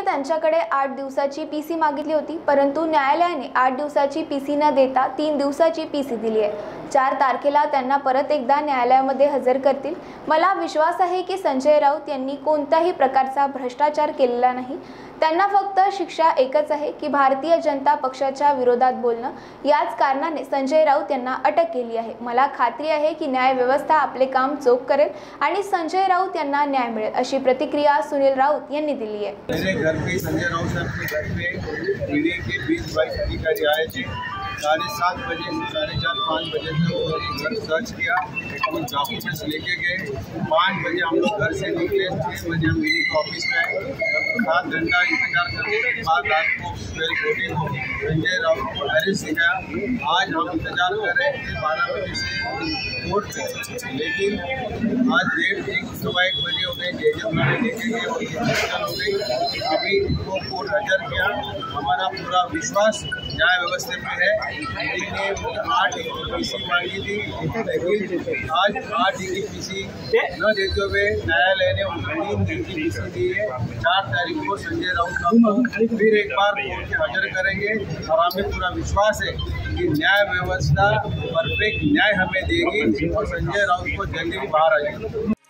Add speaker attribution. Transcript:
Speaker 1: त्यांच्याकडे 8 दिवसाची पीसी मागितली होती, परंतु न्यायालयाने 8 दिवसाची पीसी न देता 3 दिवसाची पीसी दिली आहे। 4 तारखेला त्यांना परत एकदा न्यायालयामध्ये हजर करतील। मला विश्वास आहे की संजय राऊत यांनी कोणत्याही प्रकारचा भ्रष्टाचार केलेला नाही। त्यांना फक्त शिक्षा एकच आहे की भारतीय जनता पक्षाच्या विरोधात बोलणं। याच कारणाने संजय राऊत यांना अटक केली आहे। मला खात्री आहे की न्याय व्यवस्था आपले काम चोख करेल आणि संजय राऊत यांना न्याय मिळेल, अशी प्रतिक्रिया सुनील राऊत यांनी दिली आहे।
Speaker 2: मेरे घर पे संजय राउत साहब के घर पे ईडी के 20-22 अधिकारी आए थे। 7:30 बजे से 4:30-5 बजे तक उन्होंने घर सर्च किया, कुछ डॉक्यूमेंट्स लेके गए। 5 बजे हम लोग घर से निकले, 6 बजे हम ईडी के ऑफिस में आए। 7 घंटा इंतजार करने के बाद रात को 12:40 को संजय राउत को अरेस्ट किया। आज हम इंतजार कर रहे थे 12 बजे से कोर्ट में, लेकिन आज डेट 1 बजे उन्हें जेजल थाने लेके गए और ये मुश्किल हो गई। अभी इनको कोर्ट हाजिर किया। हमारा पूरा विश्वास न्याय व्यवस्था में है। इन्होंने 8 पीसी मांगी थी, लेकिन आज 8 की पीसी न देते हुए न्यायालय ने उनको 3 दिन की पीसी दी है। 4 तारीख को संजय राउत को फिर एक बार कोर्ट में हाजिर करेंगे और हमें पूरा विश्वास है कि न्याय व्यवस्था परफेक्ट न्याय हमें देगी और संजय राउत को जल्दी बाहर आ जाएगी।